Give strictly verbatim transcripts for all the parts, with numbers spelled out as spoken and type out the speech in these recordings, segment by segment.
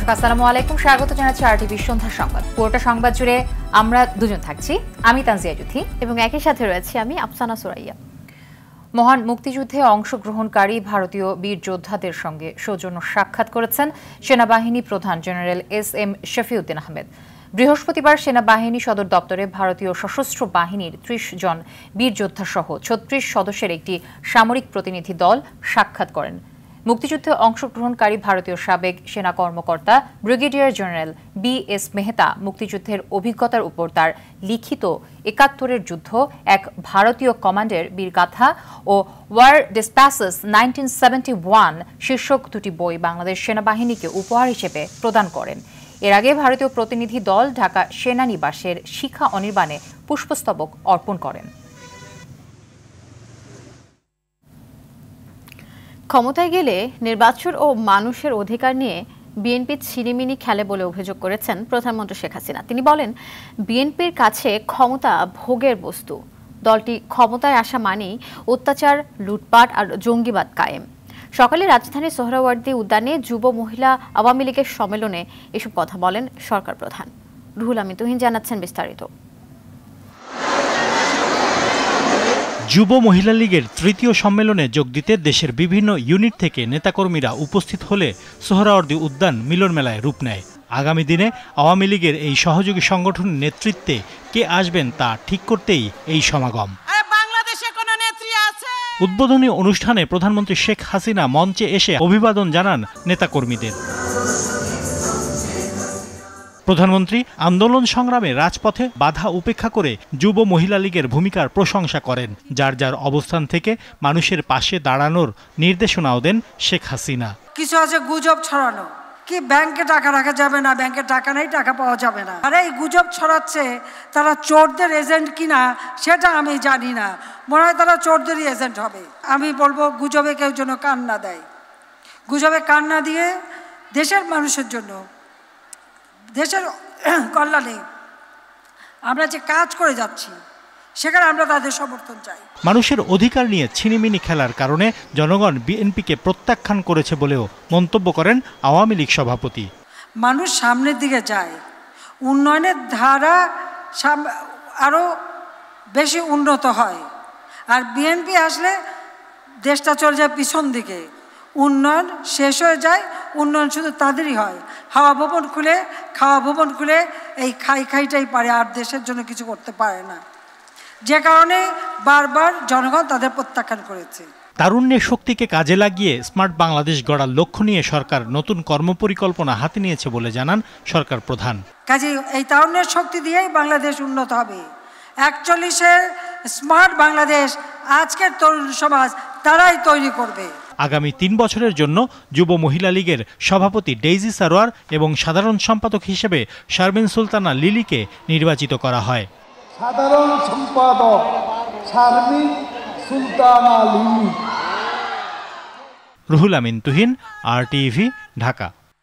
আসসালামু আলাইকুম, স্বাগত জানাচ্ছি আরটিভি সন্ধ্যা সংবাদ। পুরোটা সংবাদ জুড়ে আমরা দুজন থাকছি, আমি তানজিয়া জুথি এবং একই সাথে রয়েছে আমি আফসানা সুরাইয়া। মহান মুক্তিযুদ্ধে অংশগ্রহণকারী ভারতীয় বীর যোদ্ধাদের সঙ্গে সৌজন্য সাক্ষাৎ করেছেন সেনাবাহিনী প্রধান general S M Shafiuddin Ahmed. বৃহস্পতিবার সেনাবাহিনী সদর দপ্তরে ভারতীয় সশস্ত্র বাহিনীর ত্রিশ জন বীর যোদ্ধা সহ ছত্রিশ সদস্যের একটি সামরিক প্রতিনিধি দল সাক্ষাৎ করেন। মুক্তিযুদ্ধে অংশগ্রহণকারী ভারতীয় সাবেক সেনা কর্মকর্তা brigadier general B S Mehta মুক্তিযুদ্ধের অভিজ্ঞতার উপর তার লিখিত একাত্তরের যুদ্ধ, এক ভারতীয় কমান্ডের বীরগাথা ও war dispatches nineteen seventy one শীর্ষক দুটি বই বাংলাদেশ সেনাবাহিনীকে উপহার হিসেবে প্রদান করেন। এর আগে ভারতীয় প্রতিনিধি দল ঢাকা সেনানিবাসের শিখা অনির্বাণে পুষ্পস্তবক অর্পণ করেন। ক্ষমতায় গেলে নির্বাচন ও মানুষের অধিকার নিয়ে বিএনপি ছিনিমিনি খেলে বলে অভিযোগ করেছেন প্রধানমন্ত্রী শেখ হাসিনা। তিনি বলেন, বিএনপির কাছে ক্ষমতা ভোগের বস্তু। দলটি ক্ষমতায় আসা মানেই অত্যাচার, লুটপাট আর জঙ্গিবাদ কায়েম। সকালে রাজধানীর সোহরাওয়ার্দী উদ্যানে যুব মহিলা আওয়ামী লীগের সম্মেলনে এসব কথা বলেন সরকার প্রধান। রুহুল আমিন তুহিন জানাচ্ছেন বিস্তারিত। যুব মহিলা লীগের তৃতীয় সম্মেলনে যোগ দিতে দেশের বিভিন্ন ইউনিট থেকে নেতাকর্মীরা উপস্থিত হলে সোহরাওয়ার্দী উদ্যান মিলন মেলায় রূপ নেয়। আগামী দিনে আওয়ামী লীগের এই সহযোগী সংগঠনের নেতৃত্বে কে আসবেন তা ঠিক করতেই এই সমাগম। উদ্বোধনী অনুষ্ঠানে প্রধানমন্ত্রী শেখ হাসিনা মঞ্চে এসে অভিবাদন জানান নেতাকর্মীদের। প্রধানমন্ত্রী আন্দোলন সংগ্রামে রাজপথে বাধা উপেক্ষা করে যুব মহিলা লীগের ভূমিকার প্রশংসা করেন। যার যার অবস্থান থেকে মানুষের পাশে দাঁড়ানোর নির্দেশনাও দেন শেখ হাসিনা। কিছু আছে গুজব ছড়ানো, কি ব্যাংকে টাকা রাখা যাবে না, ব্যাংকে টাকা নেই, টাকা পাওয়া যাবে না। আরে এই গুজব ছড়াচ্ছে তারা চোরদের এজেন্ট কিনা সেটা আমি জানি না, মনে হয় তারা চোরদেরই এজেন্ট হবে। আমি বলবো গুজবে কেউ যেন কান না দেয়। গুজবে কান না দিয়ে দেশের মানুষের জন্য, দেশের কল্যাণে আমরা যে কাজ করে যাচ্ছি সেখানে আমরা তাদের সমর্থন চাই। মানুষের অধিকার নিয়ে ছিনিমিনি খেলার কারণে জনগণ বিএনপিকে প্রত্যাখ্যান করেছে বলেও মন্তব্য করেন আওয়ামী লীগ সভাপতি। মানুষ সামনের দিকে যায়, উন্নয়নের ধারা আরও বেশি উন্নত হয়, আর বিএনপি আসলে দেশটা চলে যায় পিছন দিকে, উন্নয়ন শেষ হয়ে যায়। উন্নয়ন শুধু তাদেরই হয়, হাওয়া ভবন খুলে খাওয়া ভবন খুলে এই খাই খাইটাই পারে, আর দেশের জন্য কিছু করতে পারে না, যে কারণে বারবার জনগণ তাদের প্রত্যাখ্যান করেছে। তারুণ্যের শক্তিকে কাজে লাগিয়ে স্মার্ট বাংলাদেশ গড়ার লক্ষ্য নিয়ে সরকার নতুন কর্মপরিকল্পনা হাতে নিয়েছে বলে জানান সরকার প্রধান। কাজে এই তারুণ্যের শক্তি দিয়েই বাংলাদেশ উন্নত হবে। একচল্লিশের স্মার্ট বাংলাদেশ আজকের তরুণ সমাজ তারাই তৈরি করবে। আগামী তিন বছরের জন্য যুব মহিলা লীগের সভাপতি ডেইজি সারোয়ার এবং সাধারণ সম্পাদক হিসেবে শারমিন সুলতানা লিলিকে নির্বাচিত করা হয়। সাধারণ সম্পাদক শারমিন সুলতানা লিলি। রুহুল আমিন তুহিন, আরটিভি, ঢাকা।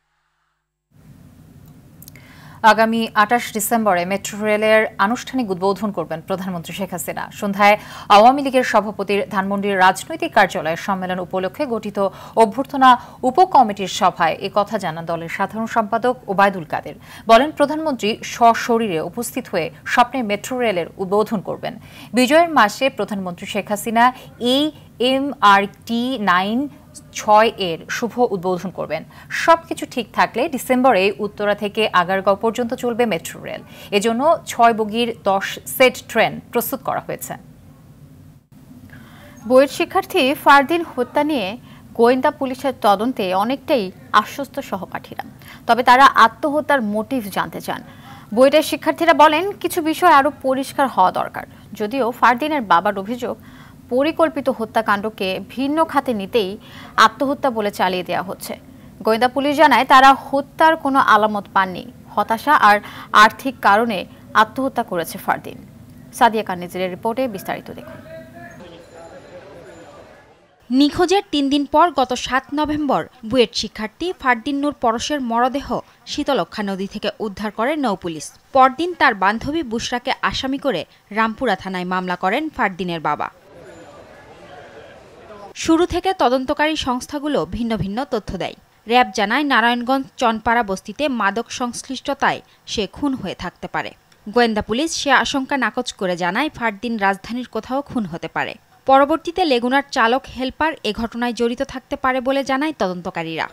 আগামী আটাশ ডিসেম্বরে মেট্রো রেলের আনুষ্ঠানিক উদ্বোধন করবেন প্রধানমন্ত্রী শেখ হাসিনা। সন্ধ্যায় আওয়ামী লীগের সভাপতির ধানমন্ডির রাজনৈতিক কার্যালয়ের সম্মেলন উপলক্ষে গঠিত অভ্যর্থনা উপকমিটির সভায় এ কথা জানান দলের সাধারণ সম্পাদক ওবায়দুল কাদের। বলেন, প্রধানমন্ত্রী সশরীরে উপস্থিত হয়ে স্বপ্নের মেট্রো রেলের উদ্বোধন করবেন। বিজয়ের মাসে প্রধানমন্ত্রী শেখ হাসিনা এই এম আর টি নাইন ছয় এর শুভ উদ্বোধন করবেন। সবকিছু ঠিক থাকলে ডিসেম্বরে উত্তরা থেকে আগারগাঁও পর্যন্ত চলবে মেট্রো রেল। এজন্য ছয় বগির দশ সেট ট্রেন প্রস্তুত করা হয়েছে। বুয়েট শিক্ষার্থী ফারদিন হত্যা নিয়ে গোয়েন্দা পুলিশের তদন্তে অনেকটাই আশ্বস্ত সহপাঠীরা, তবে তারা আত্মহত্যার মোটিভ জানতে চান। বুয়েটের শিক্ষার্থীরা বলেন, কিছু বিষয় আরও পরিষ্কার হওয়া দরকার। যদিও ফারদিনের বাবার অভিযোগ, পরিকল্পিত হত্যাকাণ্ডকে ভিন্ন খাতে নিতেই আত্মহত্যা বলে চালিয়ে দেওয়া হচ্ছে। গোয়েন্দা পুলিশ জানায়, তারা হত্যার কোনো আলামত পাননি। হতাশা আর আর্থিক কারণে আত্মহত্যা করেছে ফারদিন। সাদিয়া কানিজের রিপোর্টে বিস্তারিত দেখুন। নিখোঁজের তিন দিন পর গত সাত নভেম্বর বুয়েট শিক্ষার্থী ফারদিন নূর পরশের মরদেহ শীতলক্ষা নদী থেকে উদ্ধার করে নৌপুলিশ। পরদিন তার বান্ধবী বুশরাকে আসামি করে রামপুরা থানায় মামলা করেন ফারদিনের বাবা। শুরু থেকে তদন্তকারী সংস্থাগুলো ভিন্ন ভিন্ন তথ্য দেয়। র্যাব জানায় নারায়ণগঞ্জ চনপাড়া বস্তিতে মাদক সংশ্লিষ্টতায় সে খুন হয়ে থাকতে পারে। গোয়েন্দা পুলিশ সে আশঙ্কা নাকচ করে জানায় ফারদিন রাজধানীর কোথাও খুন হতে পারে। পরবর্তীতে লেগুনার চালক হেলপার এ ঘটনায় জড়িত থাকতে পারে বলে জানায় তদন্তকারীরা।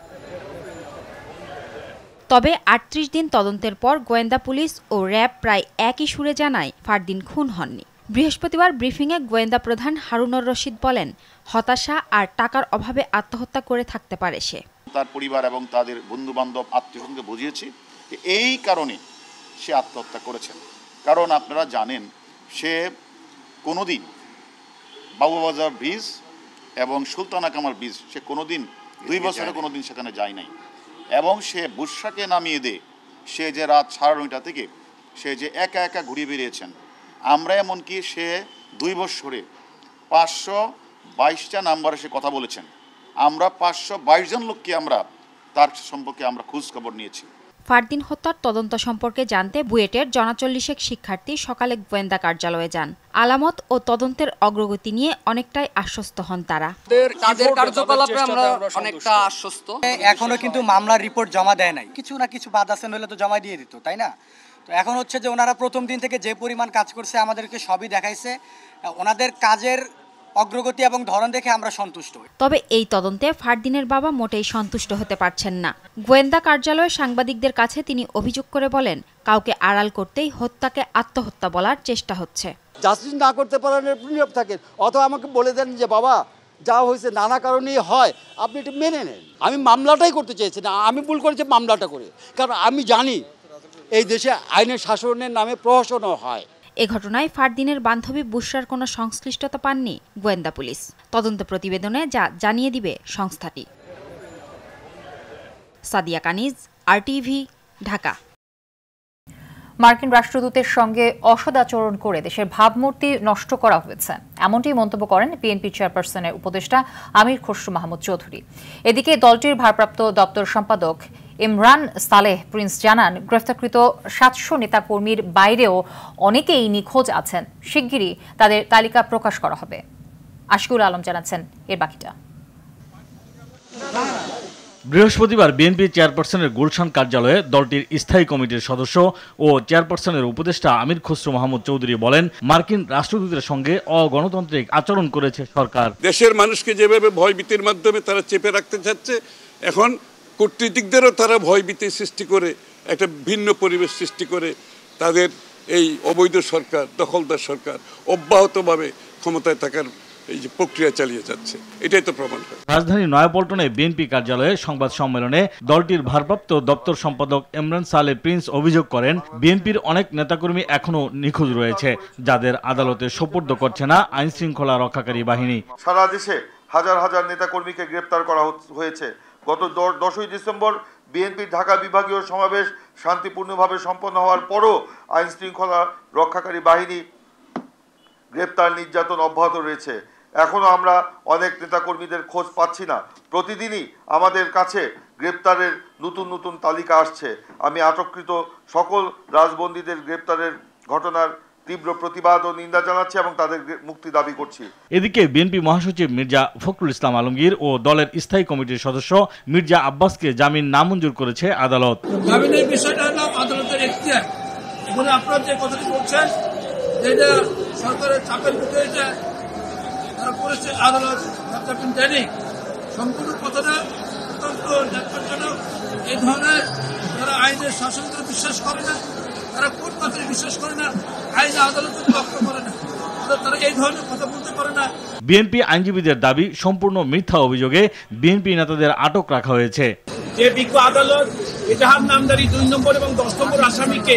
তবে আটত্রিশ দিন তদন্তের পর গোয়েন্দা পুলিশ ও র্যাব প্রায় একই সুরে জানায় ফারদিন খুন হননি। বৃহস্পতিবার ব্রিফিংয়ে গোয়েন্দা প্রধান হারুনুর রশিদ বলেন, হতাশা আর টাকার অভাবে আত্মহত্যা করে থাকতে পারে সে। তার পরিবার এবং তাদের বন্ধু বান্ধব আত্মীয়স্বজনকে বুঝিয়েছি যে এই কারণে সে আত্মহত্যা করেছেন। কারণ আপনারা জানেন সে কোনোদিন বাবুবাজার ব্রিজ এবং সুলতানা কামাল ব্রিজ সে কোনোদিন দুই বছরে কোনোদিন সেখানে যায় নাই, এবং সে বুশরাকে নামিয়ে দে সে যে রাত সাড়ে নয়টা থেকে সে যে একা একা ঘুরে বেরিয়েছেন। আমরা এমনকি সে দুই বছরে পাঁচশো বাইশটা নাম্বারে সে কথা বলেছেন। আমরা পাঁচশো বাইশ জন লোককে আমরা তার সম্পর্কে আমরা খোঁজ খবর নিয়েছি। ফারদিন হত্যার তদন্ত সম্পর্কে জানতে বুয়েটের জনচল্লিশেক শিক্ষার্থী সকালে গোয়েন্দা কার্যালয়ে যান। আলামত ও তদন্তের অগ্রগতি নিয়ে অনেকটাই আশ্বস্ত হন তারা। তাদের কার্যকলাপে আমরা অনেকটা আশ্বস্ত। এখনো কিন্তু মামলার রিপোর্ট জমা দেয় নাই, কিছু না কিছু বাদ আছে, নইলে তো জমা দিয়ে দিত, তাই না? তো এখন হচ্ছে যে ওনারা প্রথম দিন থেকে যে পরিমাণ কাজ করছে আমাদেরকে সবই দেখাইছে। ওনাদের কাজের অগ্রগতি এবং ধরন দেখে আমরা সন্তুষ্ট। তবে এই তদন্তে ফারদিনের বাবা মোটেই সন্তুষ্ট হতে পারছেন না। গোয়েন্দা কার্যালয়ে সাংবাদিকদের কাছে তিনি অভিযোগ করে বলেন, কাউকে আড়াল করতেই হত্যাকে আত্মহত্যা বলার চেষ্টা হচ্ছে। জাস্টিস না করতে পারার প্রিয় থাকেন, অথবা আমাকে বলে দেন যে বাবা যা হয়েছে নানা কারণেই হয়, আপনি এটা মেনে নেন। আমি মামলাটাই করতে চেয়েছি না, আমি ভুল করেছি মামলাটা করে, কারণ আমি জানি এই দেশে আইনের শাসনের নামে প্রহসনও হয়। এ ঘটনায় ফারদিনের বান্ধবী বুশরার কোনো সংশ্লিষ্টতা পাননি গোয়েন্দা পুলিশ। তদন্ত প্রতিবেদনে যা জানিয়ে দিবে সংস্থাটি। সাদিয়া কানিজ, আরটিভি, ঢাকা। মার্কিন রাষ্ট্রদূতের সঙ্গে অসদাচরণ করে দেশের ভাবমূর্তি নষ্ট করা হয়েছে, এমনটি মন্তব্য করেন বিএনপি চেয়ারপারসনের উপদেষ্টা আমির খসরু মাহমুদ চৌধুরী। এদিকে দলটির ভারপ্রাপ্ত দপ্তর সম্পাদক ইমরান সালেহ প্রিন্স জানান, গ্রেফতারকৃত সাতশো নেতাকর্মীর বাইরেও অনেকেই নিখোঁজ আছেন। শিগগিরই তাদের তালিকা প্রকাশ করা হবে। আশিকুল আলম জানাচ্ছেন এর বাকিটা। বৃহস্পতিবার বিএনপি চেয়ারপারসনের গুলশান কার্যালয়ে দলটির স্থায়ী কমিটির সদস্য ও চেয়ারপারসনের উপদেষ্টা আমির খসরু মাহমুদ চৌধুরী বলেন, মার্কিন রাষ্ট্রদূতের সঙ্গে অগণতান্ত্রিক আচরণ করেছে সরকার। দেশের মানুষকে যেভাবে ভয়ভীতির মাধ্যমে তারা চেপে রাখতে চাচ্ছে, এখন কূটনীতিকদেরও তারা ভয়ভীতি সৃষ্টি করে একটা ভিন্ন পরিবেশ সৃষ্টি করে তাদের এই অবৈধ সরকার, দখলদার সরকার অব্যাহতভাবে ক্ষমতায় থাকার এই যে প্রক্রিয়া চালিয়ে যাচ্ছে, এটাই তো প্রমাণ করে। রাজধানী নয়াপল্টনে বিএনপি কার্যালয়ে সংবাদ সম্মেলনে দলটির ভারপ্রাপ্ত দপ্তর সম্পাদক ইমরান সালেহ প্রিন্স অভিযোগ করেন, বিএনপির অনেক নেতাকর্মী এখনো নিখোঁজ রয়েছে, যাদের আদালতে সোপর্দ করছে না আইন শৃঙ্খলা রক্ষাকারী বাহিনী। সারা দেশে হাজার হাজার নেতাকর্মীকে গ্রেপ্তার করা হয়েছে। গত দশই ডিসেম্বর বিএনপির ঢাকা বিভাগীয় সমাবেশ শান্তিপূর্ণভাবে সম্পন্ন হওয়ার পরও আইন শৃঙ্খলা রক্ষাকারী বাহিনী গ্রেপ্তার নির্যাতন অব্যাহত রয়েছে। এখনো আমরা অনেক নেতাকর্মীদের খোঁজ পাচ্ছি না। প্রতিদিনই আমাদের কাছে গ্রেপ্তারের নতুন নতুন তালিকা আসছে। আমি আটককৃত সকল রাজবন্দীদের গ্রেপ্তারের ঘটনার তীব্র প্রতিবাদ ও নিন্দা জানাচ্ছি এবং তাদের মুক্তি দাবি করছি। এদিকে বিএনপি মহাসচিব মির্জা ফখরুল ইসলাম আলমগীর ও দলের স্থায়ী কমিটির সদস্য মির্জা আব্বাসকে জামিন নামঞ্জুর করেছে আদালত। জামিনের বিষয়টা হলো আদালতের এখতিয়ার। এখানে আপনারা যে কথাটি বলছেন যেটা সরকারের চাপের মুখে এটা তারা করেছে, আদালত দেয়নি, সম্পূর্ণ কথাটা অত্যন্ত ন্যাক্কারজনক। এই ধরনের তারা আইনের শাসনকে বিশ্বাস করে না, তারা কোর্ট কাছারি বিশ্বাস করে না, আইন আদালতের লক্ষ্য করে না, তারা এই ধরনের কথা বলতে পারে না। বিএনপি আইনজীবীদের দাবি, সম্পূর্ণ মিথ্যা অভিযোগে বিএনপি নেতাদের আটক রাখা হয়েছে। যে বিজ্ঞ আদালত এজাহার নামদারি দুই নম্বর এবং দশ নম্বর আসামিকে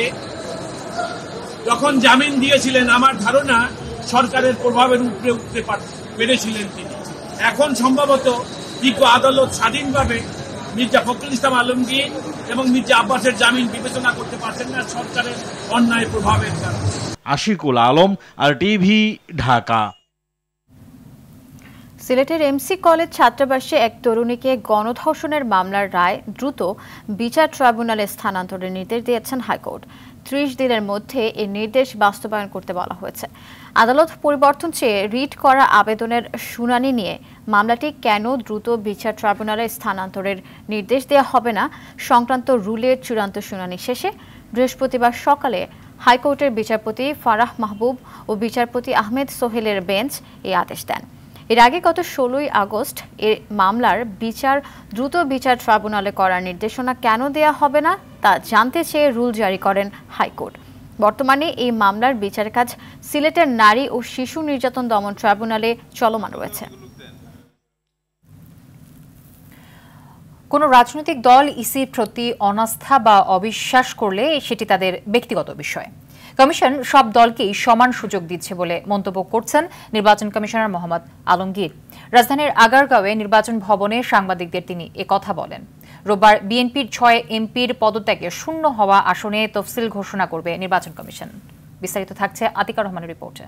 যখন জামিন দিয়েছিলেন, আমার ধারণা সরকারের প্রভাবের উপরে উঠতে পেরেছিলেন তিনি। এখন সম্ভবত বিজ্ঞ আদালত স্বাধীনভাবে মির্জা ফখরুল ইসলাম আলমগীর এবং মির্জা আব্বাসের জামিন বিবেচনা করতে পারছেন না সরকারের অন্যায় প্রভাবের কারণে। আশিকুল আলম, আরটিভি, ঢাকা। সিলেটের এমসি কলেজ ছাত্রাবাসে এক তরুণীকে গণধর্ষণের মামলার রায় দ্রুত বিচার ট্রাইব্যুনালে স্থানান্তরের নির্দেশ দিয়েছেন হাইকোর্ট। ত্রিশ দিনের মধ্যে এই নির্দেশ বাস্তবায়ন করতে বলা হয়েছে। আদালত পরিবর্তন চেয়ে রিট করা আবেদনের শুনানি নিয়ে মামলাটি কেন দ্রুত বিচার ট্রাইব্যুনালে স্থানান্তরের নির্দেশ দেওয়া হবে না সংক্রান্ত রুলের চূড়ান্ত শুনানি শেষে বৃহস্পতিবার সকালে হাইকোর্টের বিচারপতি ফারাহ মাহবুব ও বিচারপতি আহমেদ সোহেলের বেঞ্চ এই আদেশ দেন। এর আগে গত ষোলোই আগস্ট এ মামলার বিচার দ্রুত বিচার ট্রাইব্যুনালে করার নির্দেশনা কেন দেয়া হবে না তা জানতে চেয়ে রুল জারি করেন হাইকোর্ট। বর্তমানে এই মামলার বিচার কাজ সিলেটের নারী ও শিশু নির্যাতন দমন ট্রাইব্যুনালে চলমান রয়েছে। কোনো রাজনৈতিক দল ইসির প্রতি অনাস্থা বা অবিশ্বাস করলে সেটি তাদের ব্যক্তিগত বিষয়। কমিশন সব দলকেই সমান সুযোগ দিচ্ছে বলে মন্তব্য করছেন নির্বাচন কমিশনার মোহাম্মদ আলমগীর। রাজধানীর আগারগাঁওয়ে নির্বাচন ভবনে সাংবাদিকদের তিনি একথা বলেন। রোববার বিএনপির ছয় এমপির পদত্যাগে শূন্য হওয়া আসনে তফসিল ঘোষণা করবে নির্বাচন কমিশন। বিস্তারিত থাকছে আতিকা রহমানের রিপোর্টে।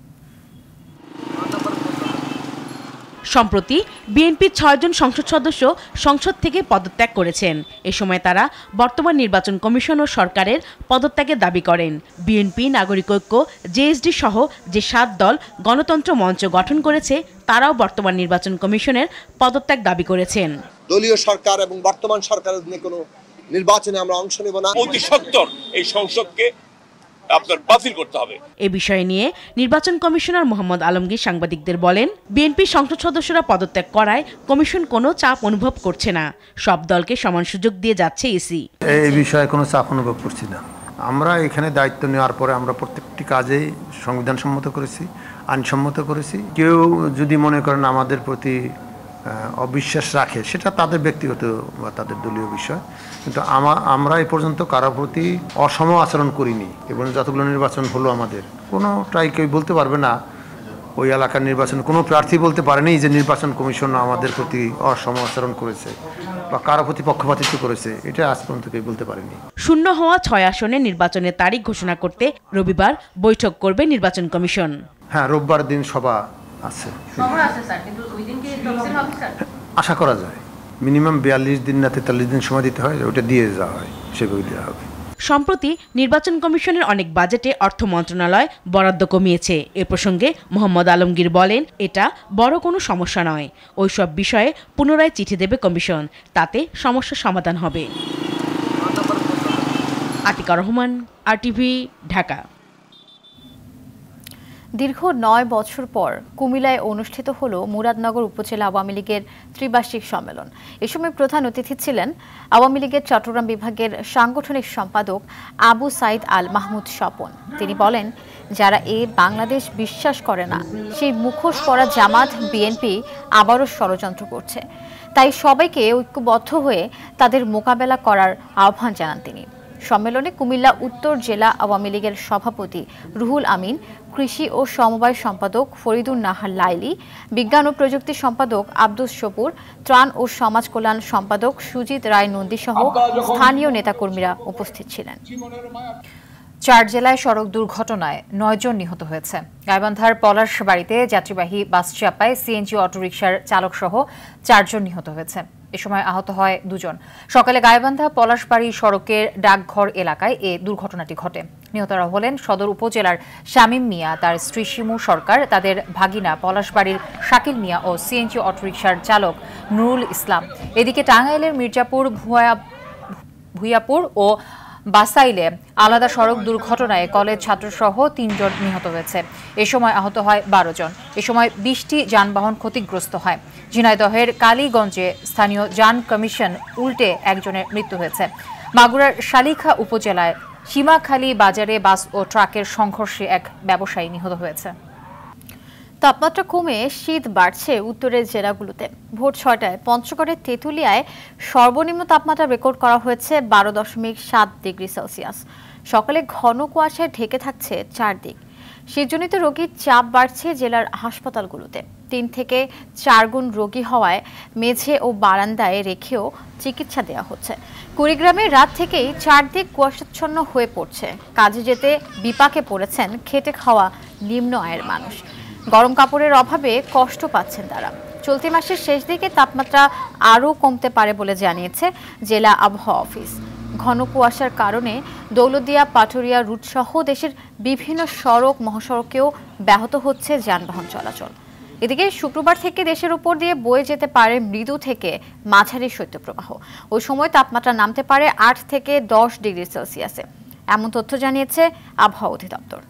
সম্প্রতি বিএনপির ছয়জন সংসদ সদস্য সংসদ থেকে পদত্যাগ করেছেন। এ সময় তারা বর্তমান নির্বাচন কমিশন ও সরকারের পদত্যাগের দাবি করেন। বিএনপি, নাগরিক ঐক্য, জেএসডি সহ যে সাত দল গণতন্ত্র মঞ্চ গঠন করেছে তারাও বর্তমান নির্বাচন কমিশনের পদত্যাগ দাবি করেছেন। দলীয় সরকার এবং বর্তমান সরকারের কোনো নির্বাচনে আমরা অংশ নেব না। অতি সত্বর এই সংসদকে আপনার বাতিল করতে হবে। এ বিষয়ে নিয়ে নির্বাচন কমিশনার মোহাম্মদ আলমগীর সাংবাদিকদের বলেন, বিএনপি সংসদ সদস্যরা পদত্যাগ করায় কমিশন কোনো চাপ অনুভব করছে না। সব দলকে সমান সুযোগ দিয়ে যাচ্ছে ইসি। এই বিষয়ে কোনো চাপ অনুভব করছি না। আমরা এখানে দায়িত্ব নেওয়ার পরে আমরা প্রত্যেকটি কাজেই সংবিধান সম্মত করেছি, আইনসম্মত করেছি। কেউ যদি মনে করেন আমাদের প্রতি অবিশ্বাস রাখে সেটা তাদের ব্যক্তিগত বা তাদের দলীয় বিষয়, কিন্তু আমরা এ পর্যন্ত কারোর প্রতি অসম আচরণ করিনি। এবং যতগুলো নির্বাচন হলো আমাদের কোনোটাই কেউ বলতে পারবে না, ওই এলাকার নির্বাচন কোনো প্রার্থী বলতে পারেনি যে নির্বাচন কমিশন আমাদের প্রতি অসম আচরণ করেছে বা কারো প্রতি পক্ষপাতিত্ব করেছে। এটা আজ পর্যন্ত কেউ বলতে পারেনি। শূন্য হওয়া ছয় আসনে নির্বাচনের তারিখ ঘোষণা করতে রবিবার বৈঠক করবে নির্বাচন কমিশন। হ্যাঁ, রোববার দিন সভা আছে, আশা করা যায়। মিনিমাম বিয়াল্লিশ দিন না তেতাল্লিশ দিন সময় দিতে হয়, ওটা দিয়ে যাওয়া হয়, সেগুলো দেওয়া হবে। সম্প্রতি নির্বাচন কমিশনের অনেক বাজেটে অর্থ মন্ত্রণালয় বরাদ্দ কমিয়েছে। এ প্রসঙ্গে মোহাম্মদ আলমগীর বলেন, এটা বড় কোনো সমস্যা নয়। ওইসব বিষয়ে পুনরায় চিঠি দেবে কমিশন, তাতে সমস্যার সমাধান হবে। আতিকা রহমান, আরটিভি, ঢাকা। দীর্ঘ নয় বছর পর কুমিল্লায় অনুষ্ঠিত হলো মুরাদনগর উপজেলা আওয়ামী লীগের ত্রিবার্ষিক সম্মেলন। এ সময় প্রধান অতিথি ছিলেন আওয়ামী লীগের চট্টগ্রাম বিভাগের সাংগঠনিক সম্পাদক আবু সাইদ আল মাহমুদ স্বপন। তিনি বলেন, যারা এ বাংলাদেশ বিশ্বাস করে না সেই মুখোশ পরা জামাত বিএনপি আবারও ষড়যন্ত্র করছে, তাই সবাইকে ঐক্যবদ্ধ হয়ে তাদের মোকাবেলা করার আহ্বান জানান তিনি। সম্মেলনে কুমিল্লা উত্তর জেলা আওয়ামী লীগের সভাপতি রুহুল আমিন, কৃষি ও সমবায় সম্পাদক ফরিদুন নাহার লাইলি, বিজ্ঞান ও প্রযুক্তি সম্পাদক আব্দুস শপুর, ত্রাণ ও সমাজ কল্যাণ সম্পাদক সুজিত রায় নন্দী সহ স্থানীয় নেতাকর্মীরা উপস্থিত ছিলেন। চার জেলায় সড়ক দুর্ঘটনায় নয়জন নিহত হয়েছে। গাইবান্ধার পলাশবাড়িতে যাত্রীবাহী বাস চাপায় সিএনজি অটোরিকশার চালক সহ চারজন নিহত হয়েছে। এ সময় আহত হয় দুজন। সকালে গাইবান্ধা পলাশবাড়ি সড়কের ডাকঘর এলাকায় এ দুর্ঘটনাটি ঘটে। নিহতরা হলেন সদর উপজেলার শামীম মিয়া, তার স্ত্রী শিমু সরকার, তাদের ভাগিনা পলাশবাড়ির শাকিল মিয়া ও সিএনজি অটোরিকশার চালক নুরুল ইসলাম। এদিকে টাঙ্গাইলের মির্জাপুর ভুইয়াপুর ও বাসাইলে আলাদা সড়ক দুর্ঘটনায় কলেজ ছাত্রসহ তিনজন নিহত হয়েছে। এ সময় আহত হয় বারো জন। এ সময় বিশটি যানবাহন ক্ষতিগ্রস্ত হয়। ঝিনাইদহের কালীগঞ্জে স্থানীয় যান কমিশন উল্টে একজনের মৃত্যু হয়েছে। মাগুরার শালিখা উপজেলায় সীমাখালী বাজারে বাস ও ট্রাকের সংঘর্ষে এক ব্যবসায়ী নিহত হয়েছে। তাপমাত্রা কমে শীত বাড়ছে উত্তরের জেলাগুলোতে। ভোর ছয়টায় পঞ্চগড়ের তেঁতুলিয়ায় সর্বনিম্ন তাপমাত্রা রেকর্ড করা হয়েছে বারো দশমিক সাত ডিগ্রি সেলসিয়াস। সকালে ঘন কুয়াশায় ঢেকে থাকছে চারদিক। শীতজনিত রোগীর চাপ বাড়ছে জেলার হাসপাতালগুলোতে। তিন থেকে চার গুণ রোগী হওয়ায় মেঝে ও বারান্দায় রেখেও চিকিৎসা দেওয়া হচ্ছে। কুড়িগ্রামে রাত থেকেই চারদিক কুয়াশাচ্ছন্ন হয়ে পড়ছে। কাজে যেতে বিপাকে পড়েছেন খেটে খাওয়া নিম্ন আয়ের মানুষ। গরম কাপড়ের অভাবে কষ্ট পাচ্ছেন তারা। চলতি মাসের শেষ দিকে তাপমাত্রা আরও কমতে পারে বলে জানিয়েছে জেলা আবহাওয়া অফিস। ঘন কুয়াশার কারণে দৌলতদিয়া পাটুরিয়া রুট সহ দেশের বিভিন্ন সড়ক মহাসড়কেও ব্যাহত হচ্ছে যানবাহন চলাচল। এদিকে শুক্রবার থেকে দেশের উপর দিয়ে বয়ে যেতে পারে মৃদু থেকে মাঝারি শৈত্যপ্রবাহ। ওই সময় তাপমাত্রা নামতে পারে আট থেকে দশ ডিগ্রি সেলসিয়াসে, এমন তথ্য জানিয়েছে আবহাওয়া অধিদপ্তর।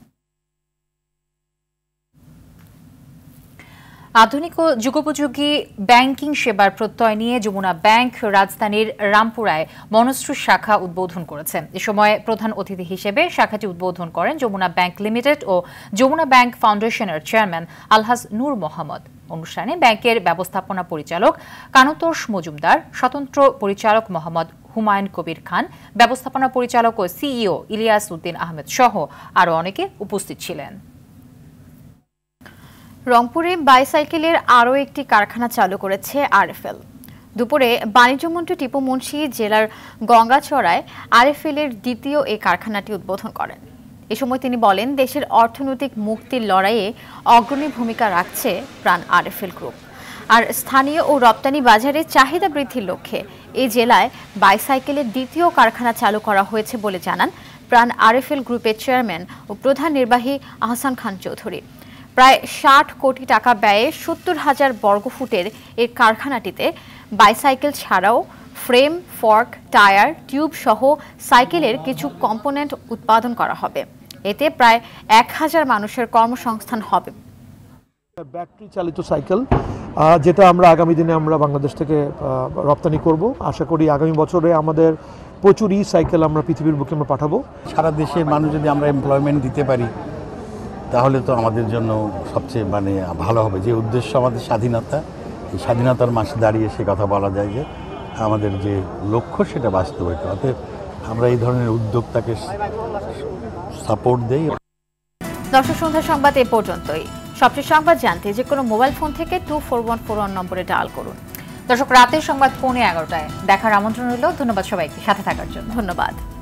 আধুনিক ও যুগোপযোগী ব্যাংকিং সেবার প্রত্যয় নিয়ে যমুনা ব্যাংক রাজধানীর রামপুরায় মনস্রু শাখা উদ্বোধন করেছে। এ সময় প্রধান অতিথি হিসেবে শাখাটি উদ্বোধন করেন যমুনা ব্যাংক লিমিটেড ও যমুনা ব্যাংক ফাউন্ডেশনের চেয়ারম্যান আলহাজ নূর মোহাম্মদ। অনুষ্ঠানে ব্যাংকের ব্যবস্থাপনা পরিচালক কানুতোষ মজুমদার, স্বতন্ত্র পরিচালক মোহাম্মদ হুমায়ুন কবির খান, ব্যবস্থাপনা পরিচালক ও সিইও ইলিয়াস উদ্দিন আহমেদ সহ আরও অনেকে উপস্থিত ছিলেন। রংপুরে বাইসাইকেলের আরও একটি কারখানা চালু করেছে আরএফএল। দুপুরে বাণিজ্যমন্ত্রী টিপু মুন্সি জেলার গঙ্গাচড়ায় আরএফএল এর দ্বিতীয় এই কারখানাটি উদ্বোধন করেন। এ সময় তিনি বলেন, দেশের অর্থনৈতিক মুক্তির লড়াইয়ে অগ্রণী ভূমিকা রাখছে প্রাণ আরএফএল গ্রুপ। আর স্থানীয় ও রপ্তানি বাজারে চাহিদা বৃদ্ধির লক্ষ্যে এই জেলায় বাইসাইকেলের দ্বিতীয় কারখানা চালু করা হয়েছে বলে জানান প্রাণ আরএফএল গ্রুপের চেয়ারম্যান ও প্রধান নির্বাহী আহসান খান চৌধুরী। প্রায় ষাট কোটি টাকা ব্যয়ে সত্তর হাজার বর্গফুটের এই কারখানাটিতে বাইসাইকেল ছাড়াও ফ্রেম, ফর্ক, টায়ার, টিউব সহ সাইকেলের কিছু কম্পোনেন্ট উৎপাদন করা হবে। এতে প্রায় এক হাজার মানুষের কর্মসংস্থান হবে। ব্যাটারি চালিত সাইকেল যেটা আমরা আগামী দিনে আমরা বাংলাদেশ থেকে রপ্তানি করব। আশা করি আগামী বছরে আমাদের প্রচুর ই সাইকেল আমরা পৃথিবীর বুকে আমরা পাঠাবো। সারা দেশের মানুষ যদি আমরা এমপ্লয়মেন্ট দিতে পারি তাহলে তো আমাদের জন্য সবচেয়ে মানে ভালো হবে। যে উদ্দেশ্য আমাদের স্বাধীনতা, এই স্বাধীনতার মাসে দাঁড়িয়ে সে কথা বলা যায় যে আমাদের যে লক্ষ্য সেটা বাস্তবায়িত। অতএব আমরা এই ধরনের উদ্যোক্তাকে সাপোর্ট দেই। দর্শক, সন্ধ্যা সংবাদ এ পর্যন্তই। সবচেয়ে সংবাদ জানতে যে কোনো মোবাইল ফোন থেকে two four one four one নম্বরে ডায়াল করুন। দর্শক, রাতের সংবাদ পৌনে এগারোটায় দেখার আমন্ত্রণ রইল। ধন্যবাদ সবাইকে সাথে থাকার জন্য। ধন্যবাদ।